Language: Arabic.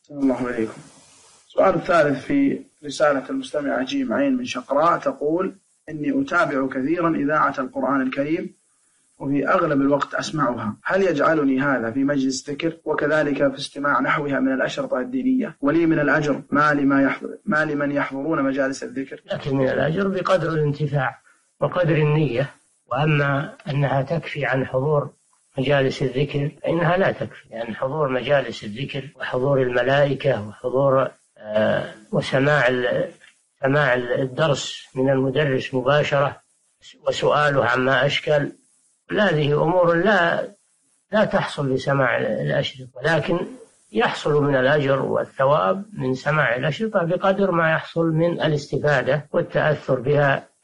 أحسن الله إليكم. السؤال الثالث في رسالة المستمع جيم عين من شقراء، تقول: إني أتابع كثيرا إذاعة القرآن الكريم وفي أغلب الوقت أسمعها، هل يجعلني هذا في مجلس ذكر وكذلك في استماع نحوها من الأشرطة الدينية، ولي من الأجر ما لمن يحضرون مجالس الذكر؟ لكن من الأجر بقدر الانتفاع وقدر النية، وأما أنها تكفي عن حضور مجالس الذكر فإنها لا تكفي، لأن يعني حضور مجالس الذكر وحضور الملائكة وحضور وسماع الدرس من المدرس مباشرة وسؤاله عما أشكل، هذه أمور لا تحصل بسماع الأشرطة، ولكن يحصل من الأجر والثواب من سماع الأشرطة بقدر ما يحصل من الاستفادة والتأثر بها